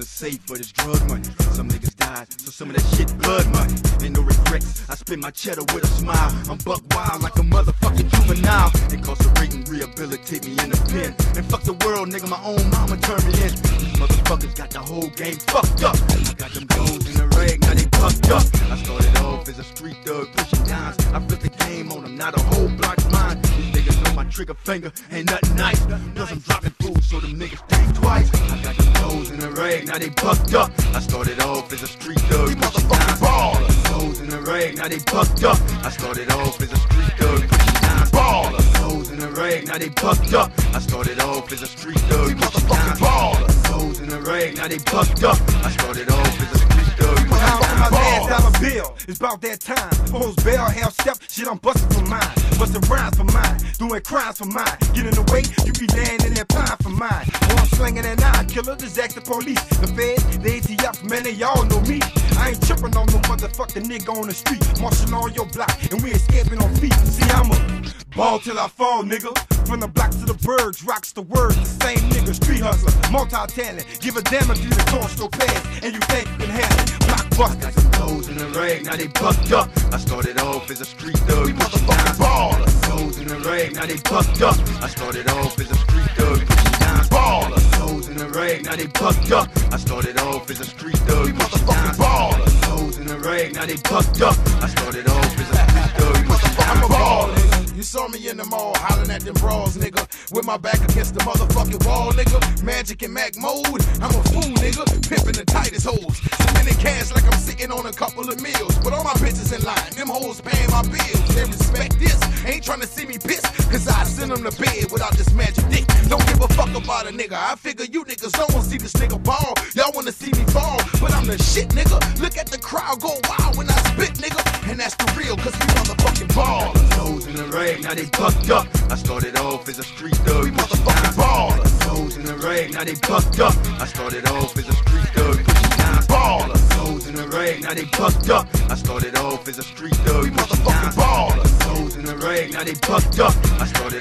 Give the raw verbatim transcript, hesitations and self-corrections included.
the safe for this drug money. Some niggas died, so some of that shit blood money. Ain't no regrets, I spend my cheddar with a smile. I'm buck wild like a motherfucking juvenile. Incarcerating, rehabilitate me in the pen. And fuck the world, nigga, my own mama turned me in. These motherfuckers got the whole game fucked up. I got them goons in the rag, now they fucked up. I started off as a street thug pushing dimes. I flipped the game on them, now the whole block's mine. These niggas know my trigger finger ain't nothing nice. Plus I'm dropping food, so them niggas think twice. I got them goons in the rag, now they bucked up. I started off as a street thug pushing dimes. Goons in the rag, now they bucked up. I started off as a street thug pushing dimes. Goons in the rag, now they bucked up. I started off as a street thug pushing dimes. Goons in the rag, now they bucked up. I started off as a street thug pushing dimes. My last dollar bill, it's about that time. Post bail, half step, shit I'm busting for mine. Busting rhymes for mine, doing crimes for mine. Get in the way, you be laying in that pine for mine. Or I'm slinging that nine killer, just ask the police. The feds, the A T F, man, they all know me. I ain't tripping on no motherfucking nigga on the street. Marching on your block, and we escaping on feet. See, I'm a ball till I fall, nigga. From the blocks to the birds, rocks the words. The same nigga, street hustler, multi-talent. Give a damn if you the torch no pass, and you think you can have it. Blockbuster. Got some goals in the rag, now they bucked up. I started off as a street thug pushing dimes. Goals in the rag, now they bucked up. I started off as a street thug pushing dimes. Goals in the rag, now they bucked up. I started off as a street thug pushing dimes. Goals in the rag, now they bucked up. I started off as a street thug pushing dimes. I'm a baller, nigga. You saw me in the mall, hollering at them bras, nigga. With my back against the motherfucking wall, nigga. Magic and Mac mode. I'm a fool, nigga. Pimping the tightest hoes. Spending cash like I'm sitting on a couple of meals. But all my bitches in line, them hoes paying my bills. They respect this. Ain't trying to see me pissed, cause I send them to bed without this magic dick. Don't give a fuck about a nigga. I figure you niggas don't wanna see this nigga ball. Y'all wanna see me fall, but I'm the shit, nigga. Look at the crowd go wild when I spit, nigga. And that's the real, cause we motherfucking ball. Goals in the rag, now they bucked up. I started off as a street thug pushing dimes. Goals in the rag, now they bucked up. I started off as a street thug pushing dimes. Goals in the rag, now they bucked up. I started off as a street thug pushing dimes. Goals in the rag, now they bucked up. I started